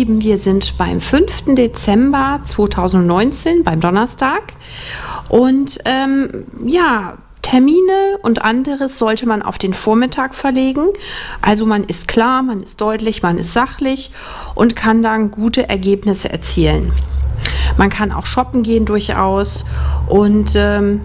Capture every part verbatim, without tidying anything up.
Lieben, wir sind beim fünften Dezember zweitausendneunzehn, beim Donnerstag. Und ähm, ja, Termine und anderes sollte man auf den Vormittag verlegen. Also man ist klar, man ist deutlich, man ist sachlich und kann dann gute Ergebnisse erzielen. Man kann auch shoppen gehen durchaus. Und ähm,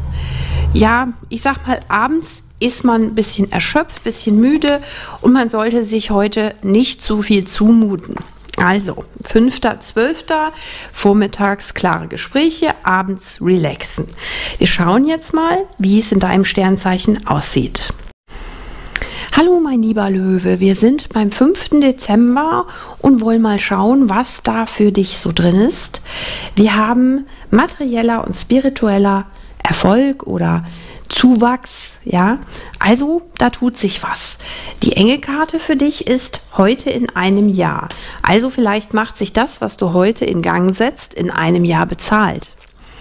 ja, ich sag mal, abends ist man ein bisschen erschöpft, ein bisschen müde und man sollte sich heute nicht zu viel zumuten. Also, fünfter zwölfter vormittags klare Gespräche, abends relaxen. Wir schauen jetzt mal, wie es in deinem Sternzeichen aussieht. Hallo mein lieber Löwe, wir sind beim fünften Dezember und wollen mal schauen, was da für dich so drin ist. Wir haben materieller und spiritueller Erfolg oder Zuwachs, ja, also da tut sich was. Die Engelkarte für dich ist heute in einem Jahr. Also vielleicht macht sich das, was du heute in Gang setzt, in einem Jahr bezahlt.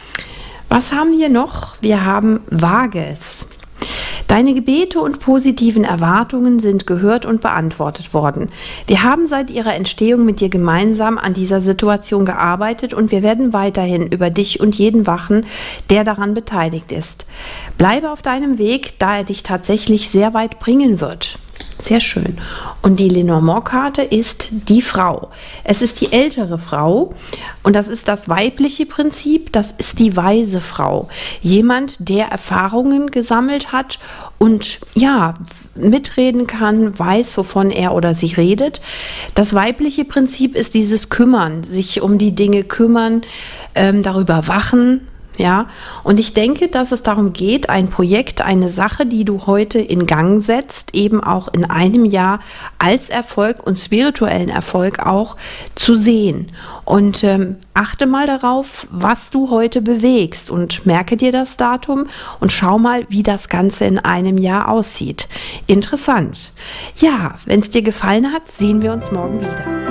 Was haben wir noch? Wir haben Vages. Deine Gebete und positiven Erwartungen sind gehört und beantwortet worden. Wir haben seit ihrer Entstehung mit dir gemeinsam an dieser Situation gearbeitet und wir werden weiterhin über dich und jeden wachen, der daran beteiligt ist. Bleibe auf deinem Weg, da er dich tatsächlich sehr weit bringen wird. Sehr schön. Und die Lenormand-Karte ist die Frau. Es ist die ältere Frau und das ist das weibliche Prinzip, das ist die weise Frau. Jemand, der Erfahrungen gesammelt hat und ja, mitreden kann, weiß, wovon er oder sie redet. Das weibliche Prinzip ist dieses Kümmern, sich um die Dinge kümmern, ähm, darüber wachen. Ja, und ich denke, dass es darum geht, ein Projekt, eine Sache, die du heute in Gang setzt, eben auch in einem Jahr als Erfolg und spirituellen Erfolg auch zu sehen. Und ähm, achte mal darauf, was du heute bewegst und merke dir das Datum und schau mal, wie das Ganze in einem Jahr aussieht. Interessant. Ja, wenn es dir gefallen hat, sehen wir uns morgen wieder.